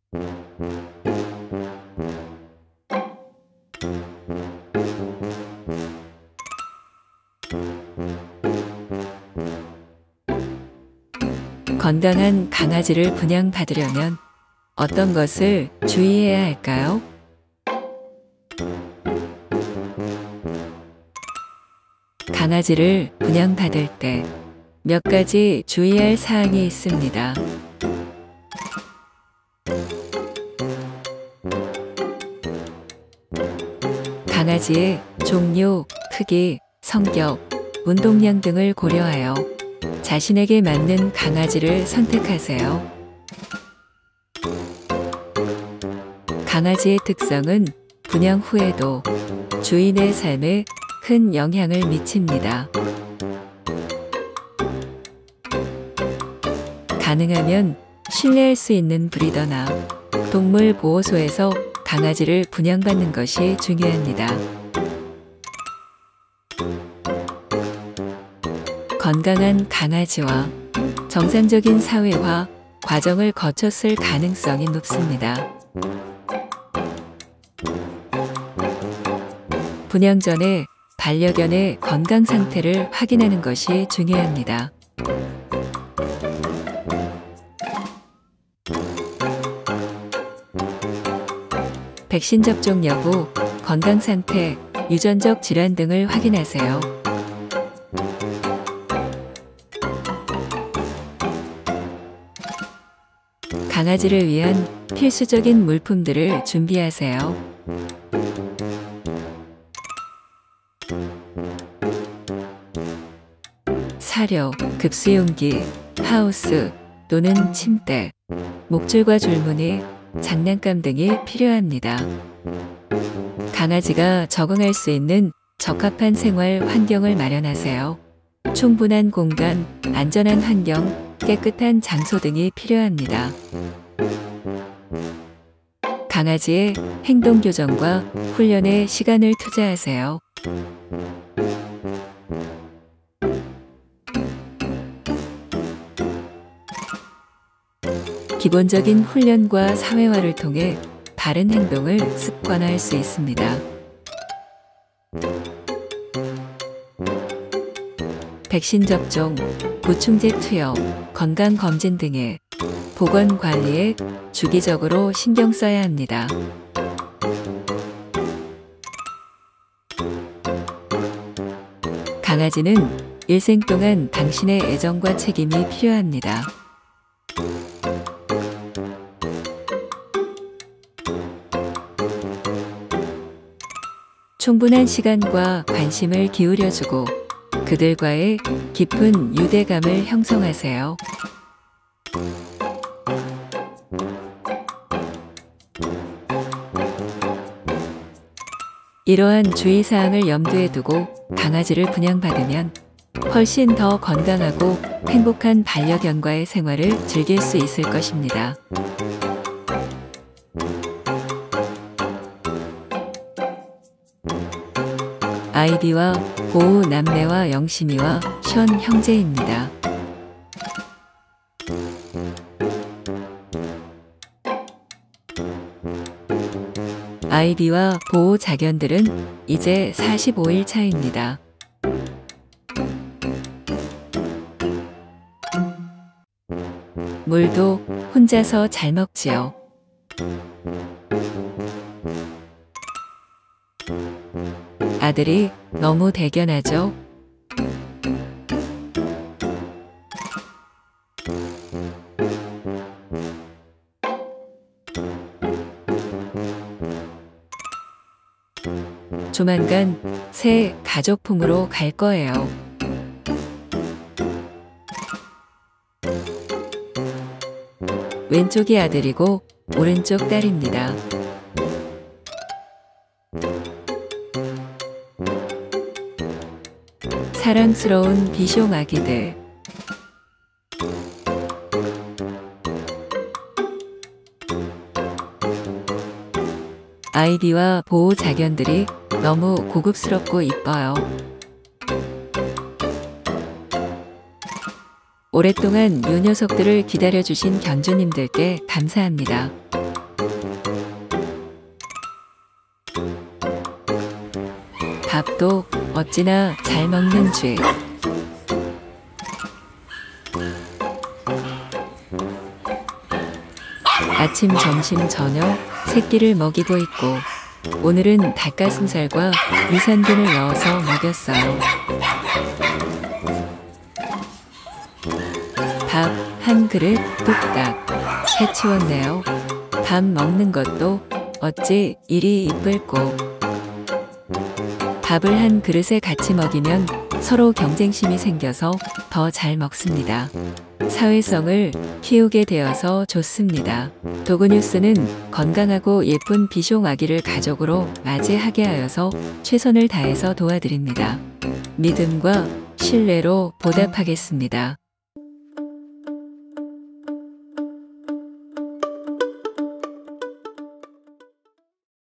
건강한 강아지를 분양받으려면 어떤 것을 주의해야 할까요? 강아지를 분양받을 때 몇 가지 주의할 사항이 있습니다. 강아지의 종류, 크기, 성격, 운동량 등을 고려하여 자신에게 맞는 강아지를 선택하세요. 강아지의 특성은 분양 후에도 주인의 삶에 큰 영향을 미칩니다. 가능하면 신뢰할 수 있는 브리더나 동물 보호소에서 강아지를 분양받는 것이 중요합니다. 건강한 강아지와 정상적인 사회화 과정을 거쳤을 가능성이 높습니다. 분양 전에 반려견의 건강 상태를 확인하는 것이 중요합니다. 백신 접종 여부, 건강 상태, 유전적 질환 등을 확인하세요. 강아지를 위한 필수적인 물품들을 준비하세요. 사료, 급수용기, 하우스 또는 침대, 목줄과 줄무늬, 장난감 등이 필요합니다. 강아지가 적응할 수 있는 적합한 생활 환경을 마련하세요. 충분한 공간, 안전한 환경, 깨끗한 장소 등이 필요합니다. 강아지의 행동 교정과 훈련에 시간을 투자하세요. 기본적인 훈련과 사회화를 통해 바른 행동을 습관화할 수 있습니다. 백신 접종, 보충제 투여, 건강검진 등의 보건 관리에 주기적으로 신경 써야 합니다. 강아지는 일생 동안 당신의 애정과 책임이 필요합니다. 충분한 시간과 관심을 기울여주고 그들과의 깊은 유대감을 형성하세요. 이러한 주의사항을 염두에 두고 강아지를 분양받으면 훨씬 더 건강하고 행복한 반려견과의 생활을 즐길 수 있을 것입니다. 아이비와 보우 남매와 영심이와 션 형제입니다. 아이비와 보우 자견들은 이제 45일 차입니다. 물도 혼자서 잘 먹지요. 아들이 너무 대견하죠? 조만간 새 가족품으로 갈 거예요. 왼쪽이 아들이고 오른쪽 딸입니다. 사랑스러운 비숑 아기들. 아이비와 보호 자견들이 너무 고급스럽고 이뻐요. 오랫동안 요 녀석들을 기다려주신 견주님들께 감사합니다. 밥도 어찌나 잘 먹는지. 아침, 점심, 저녁 새끼를 먹이고 있고 오늘은 닭가슴살과 유산균을 넣어서 먹였어요. 밥 한 그릇 뚝딱 해치웠네요. 밥 먹는 것도 어찌 이리 이쁠꼬. 밥을 한 그릇에 같이 먹이면 서로 경쟁심이 생겨서 더 잘 먹습니다. 사회성을 키우게 되어서 좋습니다. 도그뉴스는 건강하고 예쁜 비숑 아기를 가족으로 맞이하게 하여서 최선을 다해서 도와드립니다. 믿음과 신뢰로 보답하겠습니다.